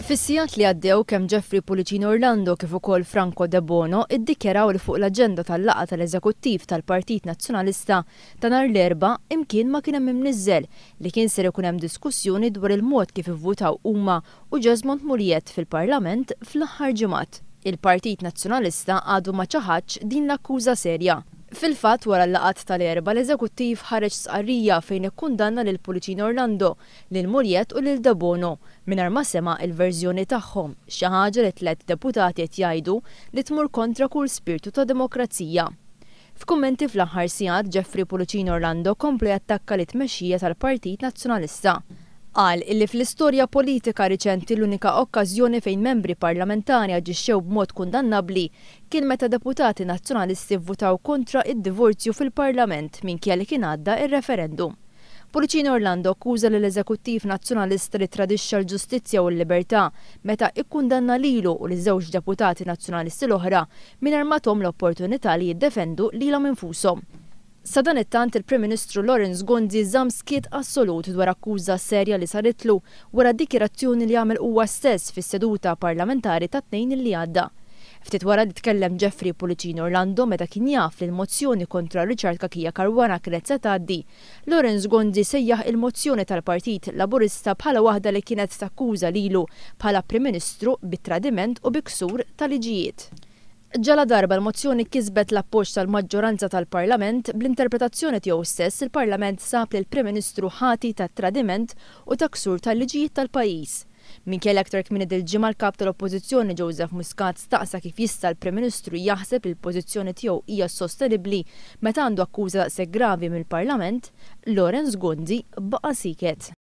Fis-sigħat li għaddew kemm Jeffrey Pullicino Orlando kif ukoll Franco Debono iddikjaraw li fuq l-aġenda tal-laqgħa tal-eżekuttiv tal-Partit Nazzjonalista ta' nhar l-erbgħa imkien ma kien hemm imniżżel li kien ser ikun hemm diskussjoni dwar il-mod kif ivvutaw huma u Jesmond Mugliett fil-Parlament fl-aħħar ġimgħat. Il-Partit Nazzjonalista għadu ma ċaħadx din l-akkuża serja. Fil-fatt wara l-laqgħat tal-erbgħa l-eżekuttiv ħareġ sqarrija fejn ikkundanna lil Pullicino Orlando, lil Mugliett u lil Debono mingħajr ma sema' il-verżjoni tagħhom, xi ħaġa li 3 deputati qed jgħidu li tmur kontra kull spirtu ta' demokrazija. F'kummenti fl-aħħar sigħat Jeffrey Pullicino Orlando komplu jattakka li tmexxija tal-Partit Nazzjonalista. Qal illi fl-istorja politika riċenti l-unika okkażjoni fejn membri parlamentari aġixxew b'mod kundannabbli kien meta deputati nazzjonalisti vvutaw kontra id-divorzju fil-Parlament minkejja li kien għadda ir-referendum. Pullicino Orlando akkuża lill-Eżekuttiv Nazzjonalista li ttradixxa l-ġustizzja u l-libertà meta ikkundanna lilu u l-żewġ deputati nazzjonalisti l-oħra mingħajr ma tom l-opportunità li jiddefendu lilhom infushom. Sa dan it-tant il-Prim Ministru Lawrence Gonzi żamm skiet assolut dwar akkuża serja li saritlu wara d-dikjarazzjoni li għamel huwa stess fis-seduta parlamentari ta' tnejn li għadda. Ftit wara li tkellem Jeffrey Pullicino Orlando meta kien jaf li l-mozzjoni kontra Richard Caruana kienet se tgħaddi, Lawrence Gonzi sejjaħ il-mozzjoni tal-Partit Laburista bħala waħda li kienet takkuża lilu bħala Prim Ministru bit-tradiment u biksur tal-liġijiet. Ġala darba l-mozzjoni kisbet l-appoġġ tal-maġġoranza tal-Parlament bl-interpretazzjoni tiegħu stess il-Parlament sab li l-Prim Ministru ħati tat-tradiment u ta' ksur tal-liġijiet tal-pajjiż. Minkejja aktar kmieni il-ġimgħa l-kap tal-Oppożizzjoni Joseph Muscat staqsa kif jista' l-Prim Ministru jaħseb li l-pożizzjoni tiegħu hija sostenibbli meta għandu akkuża daqshekk gravi mill-Parlament, Lawrence Gonzi baqa' sieket.